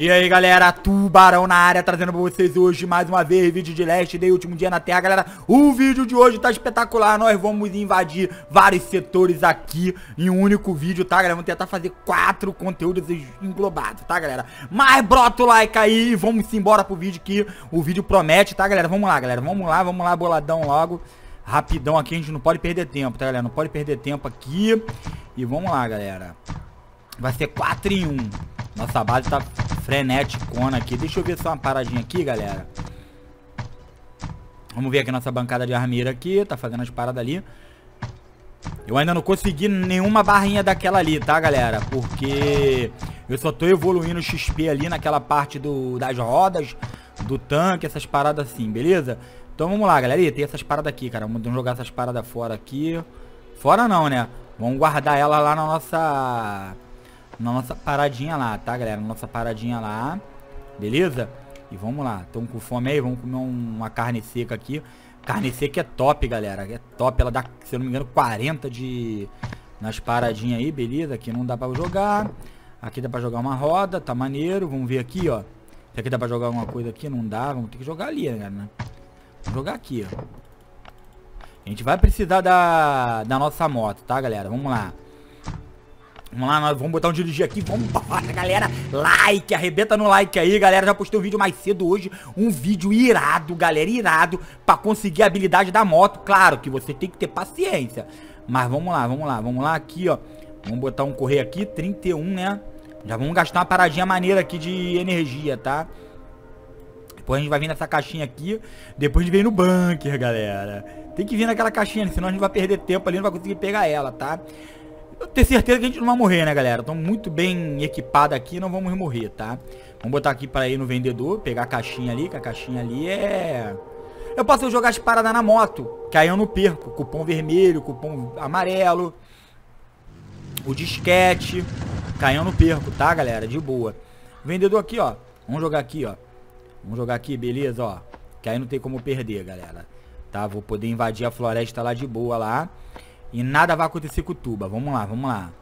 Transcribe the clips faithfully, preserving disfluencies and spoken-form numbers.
E aí galera, Tubarão na área, trazendo pra vocês hoje mais uma vez vídeo de Last Day, último dia na Terra. Galera, o vídeo de hoje tá espetacular. Nós vamos invadir vários setores aqui em um único vídeo, tá galera? Vamos tentar fazer quatro conteúdos englobados, tá galera? Mas brota o like aí e vamos embora pro vídeo que o vídeo promete, tá galera? Vamos lá galera, vamos lá, vamos lá boladão logo. Rapidão aqui, a gente não pode perder tempo, tá galera? Não pode perder tempo aqui. E vamos lá galera. Vai ser quatro em um. Nossa base tá freneticona aqui. Deixa eu ver só uma paradinha aqui, galera. Vamos ver aqui nossa bancada de armeira aqui. Tá fazendo as paradas ali. Eu ainda não consegui nenhuma barrinha daquela ali, tá, galera? Porque eu só tô evoluindo o X P ali naquela parte do, das rodas, do tanque, essas paradas assim, beleza? Então vamos lá, galera. Ih, tem essas paradas aqui, cara. Vamos jogar essas paradas fora aqui. Fora não, né? Vamos guardar ela lá na nossa... Na nossa paradinha lá, tá, galera? Na nossa paradinha lá. Beleza? E vamos lá. Tamo com fome aí. Vamos comer um, uma carne seca aqui. Carne seca é top, galera. É top. Ela dá, se eu não me engano, quarenta de... Nas paradinhas aí, beleza? Aqui não dá pra jogar. Aqui dá pra jogar uma roda. Tá maneiro. Vamos ver aqui, ó. Se aqui dá pra jogar alguma coisa aqui. Não dá. Vamos ter que jogar ali, né? Vamos jogar aqui, ó. A gente vai precisar da, da nossa moto, tá, galera? Vamos lá. Vamos lá, nós vamos botar um dirigir aqui. Vamos embora, galera. Like, arrebenta no like aí, galera. Já postei um vídeo mais cedo hoje. Um vídeo irado, galera, irado. Pra conseguir a habilidade da moto. Claro que você tem que ter paciência. Mas vamos lá, vamos lá. Vamos lá aqui, ó. Vamos botar um correio aqui, trinta e um, né? Já vamos gastar uma paradinha maneira aqui de energia, tá? Depois a gente vai vir nessa caixinha aqui. Depois a gente vem no bunker, galera. Tem que vir naquela caixinha, senão a gente vai perder tempo ali. Não vai conseguir pegar ela, tá? Eu tenho certeza que a gente não vai morrer, né, galera? Estamos muito bem equipados aqui, não vamos morrer, tá? Vamos botar aqui para ir no vendedor, pegar a caixinha ali, que a caixinha ali é... Eu posso jogar as paradas na moto, que aí eu não perco. Cupom vermelho, cupom amarelo, o disquete, que aí eu não perco, tá, galera? De boa. Vendedor aqui, ó. Vamos jogar aqui, ó. Vamos jogar aqui, beleza, ó. Que aí não tem como perder, galera. Tá, vou poder invadir a floresta lá de boa lá. E nada vai acontecer com o Tuba. Vamos lá, vamos lá.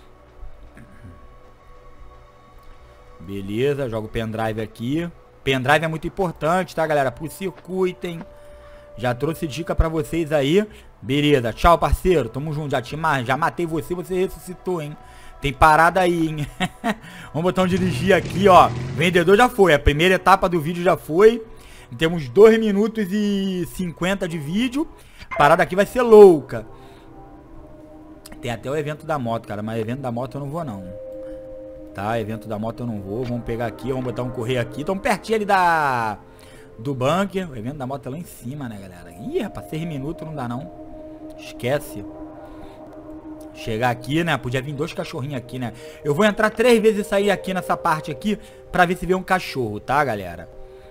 Beleza, jogo o pendrive aqui. Pendrive é muito importante, tá, galera? Pro circuitem. Já trouxe dica pra vocês aí. Beleza, tchau, parceiro. Tamo junto, já, te ma já matei você, você ressuscitou, hein? Tem parada aí, hein? Vamos botar um dirigir aqui, ó. Vendedor já foi, a primeira etapa do vídeo já foi. Temos dois minutos e cinquenta de vídeo. A parada aqui vai ser louca. Tem até o evento da moto, cara. Mas evento da moto eu não vou, não. Tá, evento da moto eu não vou. Vamos pegar aqui, vamos botar um correio aqui. Tamo pertinho ali da... Do bunker. O evento da moto é lá em cima, né, galera? Ih, rapaz, seis minutos não dá, não. Esquece. Chegar aqui, né? Podia vir dois cachorrinhos aqui, né? Eu vou entrar três vezes e sair aqui nessa parte aqui pra ver se vê um cachorro, tá, galera?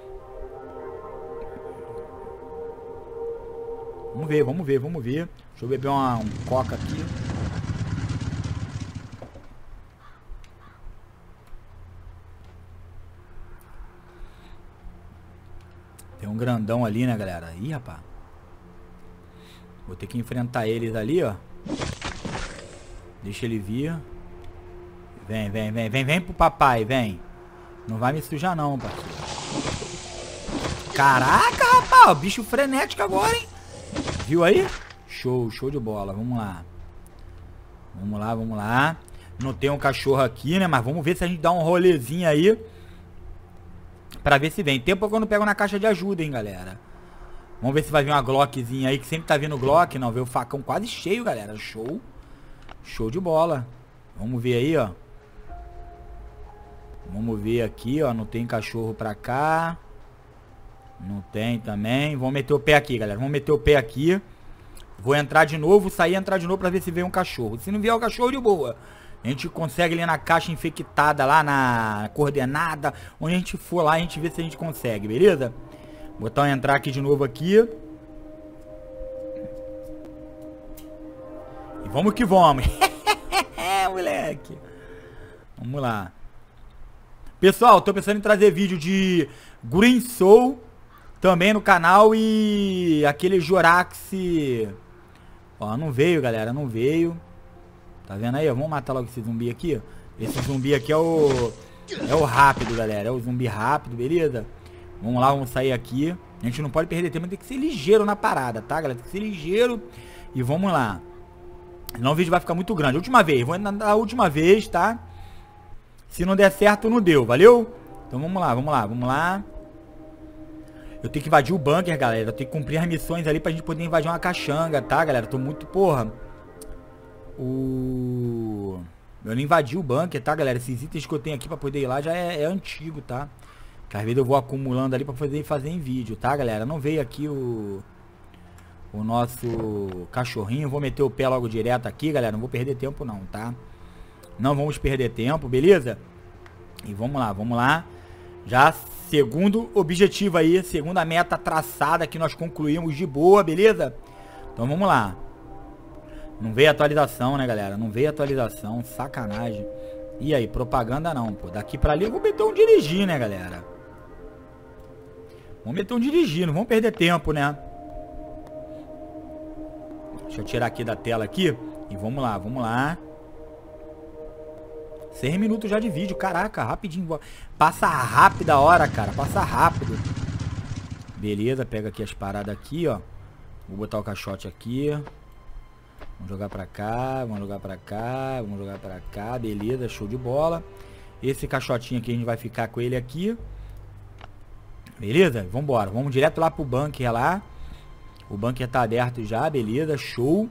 Vamos ver, vamos ver, vamos ver. Deixa eu beber uma, um coca aqui. Tem um grandão ali, né, galera? Ih, rapaz. Vou ter que enfrentar eles ali, ó. Deixa ele vir. Vem, vem, vem, vem, vem pro papai, vem. Não vai me sujar não, parceiro. Caraca, rapaz. O bicho frenético agora, hein? Viu aí? Show, show de bola. Vamos lá. Vamos lá, vamos lá. Não tem um cachorro aqui, né? Mas vamos ver se a gente dá um rolezinho aí. Pra ver se vem. Tempo que eu não pego na caixa de ajuda, hein, galera. Vamos ver se vai vir uma Glockzinha aí. Que sempre tá vindo Glock. Não, veio o facão quase cheio, galera. Show. Show de bola. Vamos ver aí, ó. Vamos ver aqui, ó. Não tem cachorro pra cá. Não tem também. Vamos meter o pé aqui, galera. Vamos meter o pé aqui. Vou entrar de novo, sair e entrar de novo pra ver se vem um cachorro. Se não vier o cachorro, de boa. A gente consegue ali na caixa infectada, lá na coordenada. Onde a gente for lá, a gente vê se a gente consegue, beleza? Botar um entrar aqui de novo aqui. E vamos que vamos. Moleque. Vamos lá. Pessoal, tô pensando em trazer vídeo de Green Soul também no canal e aquele Jorax. Ó, não veio, galera, não veio. Tá vendo aí? Vamos matar logo esse zumbi aqui. Esse zumbi aqui é o É o rápido, galera. É o zumbi rápido, beleza? Vamos lá, vamos sair aqui. A gente não pode perder tempo, tem que ser ligeiro na parada, tá, galera? Tem que ser ligeiro. E vamos lá. Senão o vídeo vai ficar muito grande. Última vez, vou na última vez, tá? Se não der certo, não deu, valeu? Então vamos lá, vamos lá, vamos lá. Eu tenho que invadir o bunker, galera. Eu tenho que cumprir as missões ali pra gente poder invadir uma caixanga, tá, galera? Tô muito, porra. O... Eu não invadi o bunker, tá, galera? Esses itens que eu tenho aqui pra poder ir lá já é, é antigo, tá? Que às vezes eu vou acumulando ali pra poder fazer em vídeo, tá, galera? Não veio aqui o... O nosso cachorrinho. Vou meter o pé logo direto aqui, galera. Não vou perder tempo não, tá? Não vamos perder tempo, beleza? E vamos lá, vamos lá. Já segundo objetivo aí, segunda meta traçada que nós concluímos de boa, beleza? Então vamos lá. Não veio atualização, né, galera? Não veio atualização, sacanagem. E aí, propaganda não, pô. Daqui pra ali eu vou meter um dirigir, né, galera? Vamos meter um dirigir, não vamos perder tempo, né? Deixa eu tirar aqui da tela aqui. E vamos lá, vamos lá. Seis minutos já de vídeo, caraca, rapidinho. Passa rápido a hora, cara, passa rápido. Beleza, pega aqui as paradas aqui, ó. Vou botar o caixote aqui. Vamos jogar pra cá, vamos jogar pra cá, vamos jogar pra cá, beleza, show de bola. Esse caixotinho aqui a gente vai ficar com ele aqui. Beleza? Vambora, vamos direto lá pro bunker lá. O bunker tá aberto já, beleza, show.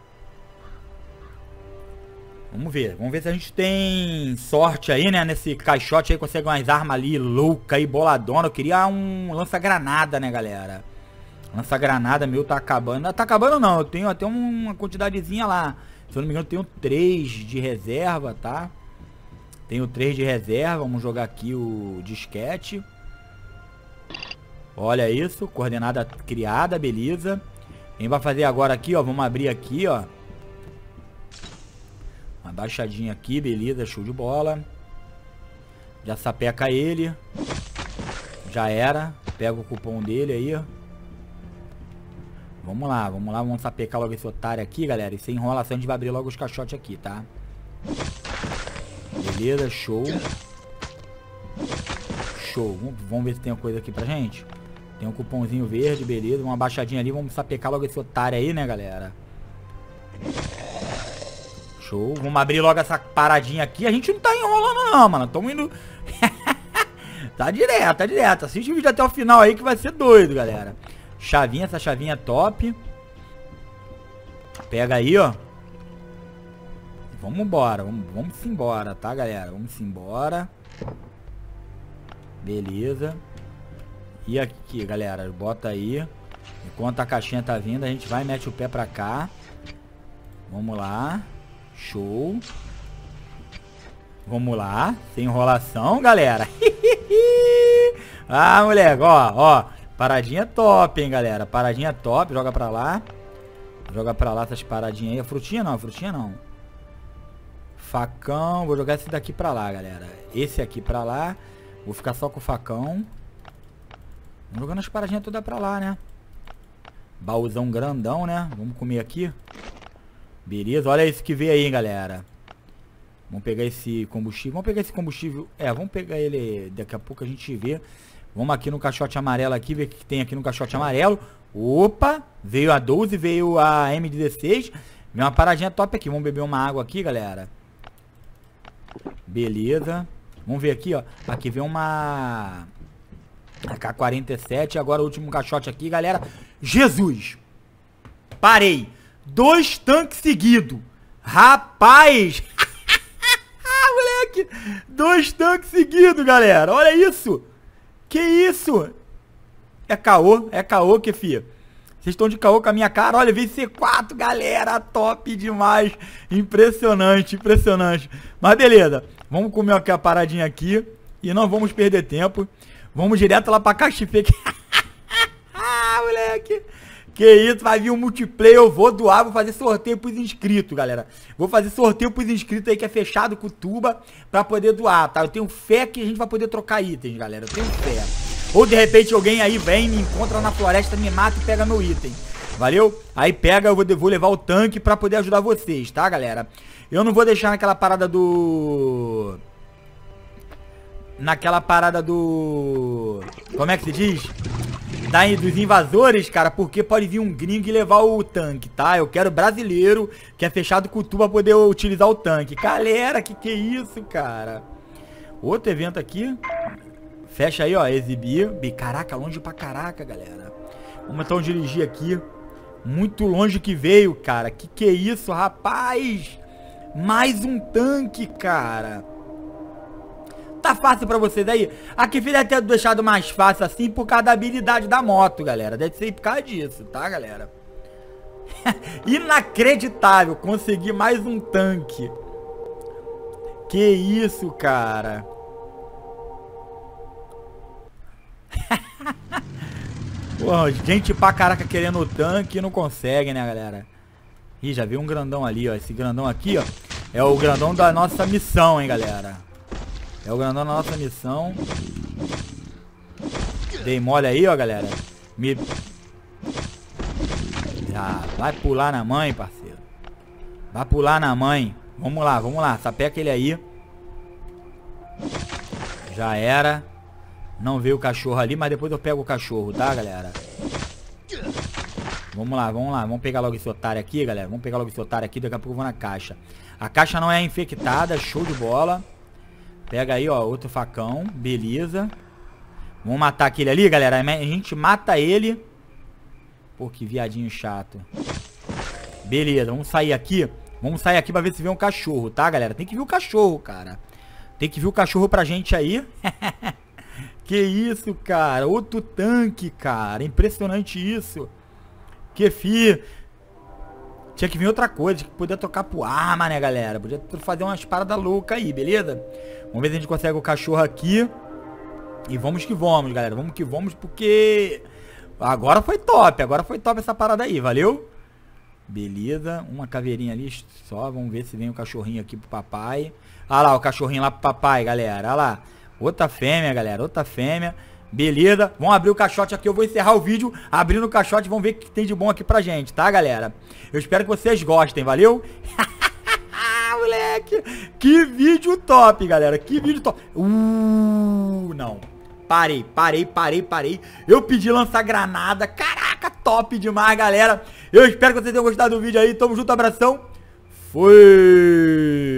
Vamos ver, vamos ver se a gente tem sorte aí, né, nesse caixote aí, consegue umas armas ali louca aí, boladona. Eu queria um lança-granada, né, galera. Lança-granada meu tá acabando. Não tá acabando não, eu tenho até uma quantidadezinha lá. Se eu não me engano, eu tenho três de reserva, tá? Tenho três de reserva, vamos jogar aqui o disquete. Olha isso, coordenada criada, beleza. Quem vai fazer agora aqui, ó, vamos abrir aqui, ó. Uma baixadinha aqui, beleza, show de bola. Já sapeca ele. Já era. Pega o cupom dele aí, ó. Vamos lá, vamos lá, vamos sapecar logo esse otário aqui, galera. E sem enrolação a gente vai abrir logo os caixotes aqui, tá? Beleza, show. Show. Vamos, vamos ver se tem uma coisa aqui pra gente. Tem um cupomzinho verde, beleza. Uma baixadinha ali, vamos sapecar logo esse otário aí, né, galera? Show. Vamos abrir logo essa paradinha aqui. A gente não tá enrolando não, mano. Tamo indo... Tá direto, tá direto. Assiste o vídeo até o final aí que vai ser doido, galera. Chavinha, essa chavinha é top. Pega aí, ó. Vamos embora, vamos, vamos embora, tá, galera? Vamos embora. Beleza. E aqui, galera, bota aí. Enquanto a caixinha tá vindo, a gente vai e mete o pé pra cá. Vamos lá. Show. Vamos lá. Sem enrolação, galera. Ah, moleque, ó, ó. Paradinha top, hein, galera. Paradinha top. Joga pra lá. Joga pra lá essas paradinhas aí. A frutinha não, a frutinha não. Facão. Vou jogar esse daqui pra lá, galera. Esse aqui pra lá. Vou ficar só com o facão. Vamos jogando as paradinhas todas pra lá, né? Baúzão grandão, né? Vamos comer aqui. Beleza. Olha isso que veio aí, hein, galera. Vamos pegar esse combustível. Vamos pegar esse combustível. É, vamos pegar ele. Daqui a pouco a gente vê. Vamos aqui no caixote amarelo aqui. Ver o que tem aqui no caixote amarelo. Opa. Veio a doze. Veio a M dezesseis. Veio uma paradinha top aqui. Vamos beber uma água aqui, galera. Beleza. Vamos ver aqui, ó. Aqui veio uma... A K quarenta e sete. Agora o último caixote aqui, galera. Jesus. Parei. Dois tanques seguidos. Rapaz. Moleque. Dois tanques seguidos, galera. Olha isso. Que isso? É caô. É caô, que fia. Vocês estão de caô com a minha cara. Olha, veio C quatro, galera. Top demais. Impressionante, impressionante. Mas beleza. Vamos comer aqui a paradinha aqui. E não vamos perder tempo. Vamos direto lá pra Caxife. Ah, moleque. Que isso, vai vir um multiplayer. Eu vou doar, vou fazer sorteio pros inscritos, galera. Vou fazer sorteio pros inscritos aí que é fechado com o Tuba pra poder doar, tá? Eu tenho fé que a gente vai poder trocar itens, galera. Eu tenho fé. Ou de repente alguém aí vem, me encontra na floresta, me mata e pega meu item. Valeu? Aí pega, eu vou, vou levar o tanque pra poder ajudar vocês, tá, galera? Eu não vou deixar naquela parada do... naquela parada do... Como é que se diz? Da, dos invasores, cara, porque pode vir um gringo e levar o tanque, tá? Eu quero brasileiro que é fechado com tu pra poder utilizar o tanque. Galera, que que é isso, cara? Outro evento aqui. Fecha aí, ó, exibir. Caraca, longe pra caraca, galera. Vamos então dirigir aqui. Muito longe que veio, cara. Que que é isso, rapaz? Mais um tanque, cara. Tá fácil pra vocês aí? Aqui deve ter deixado mais fácil assim por causa da habilidade da moto, galera. Deve ser por causa disso, tá, galera? Inacreditável. Consegui mais um tanque. Que isso, cara. Pô, gente pra caraca querendo o tanque e não consegue, né, galera? Ih, já viu um grandão ali, ó. Esse grandão aqui, ó, é o grandão da nossa missão, hein, galera. É o grandão da nossa missão. Dei mole aí, ó, galera. Me... Já vai pular na mãe, parceiro. Vai pular na mãe. Vamos lá, vamos lá. Sapeca ele aí. Já era. Não veio o cachorro ali, mas depois eu pego o cachorro, tá, galera? Vamos lá, vamos lá. Vamos pegar logo esse otário aqui, galera. Vamos pegar logo esse otário aqui. Daqui a pouco eu vou na caixa. A caixa não é infectada. Show de bola. Pega aí, ó. Outro facão. Beleza. Vamos matar aquele ali, galera. A gente mata ele. Pô, que viadinho chato. Beleza, vamos sair aqui. Vamos sair aqui pra ver se vê um cachorro, tá, galera? Tem que ver o cachorro, cara. Tem que ver o cachorro pra gente aí. Que isso, cara. Outro tanque, cara. Impressionante isso. Que fi. Tinha que vir outra coisa. Tinha que poder tocar pro arma, né, galera? Podia fazer umas paradas loucas aí, beleza? Vamos ver se a gente consegue o cachorro aqui. E vamos que vamos, galera. Vamos que vamos, porque... Agora foi top. Agora foi top essa parada aí, valeu? Beleza. Uma caveirinha ali só. Vamos ver se vem o cachorrinho aqui pro papai. Olha lá o cachorrinho lá pro papai, galera. Olha lá. Outra fêmea, galera. Outra fêmea. Beleza. Vamos abrir o caixote aqui. Eu vou encerrar o vídeo abrindo o caixote. Vamos ver o que tem de bom aqui pra gente, tá, galera? Eu espero que vocês gostem, valeu? Moleque. Que vídeo top, galera. Que vídeo top. Uh, não. Parei, parei, parei, parei. Eu pedi lançar granada. Caraca, top demais, galera. Eu espero que vocês tenham gostado do vídeo aí. Tamo junto, abração. Fui.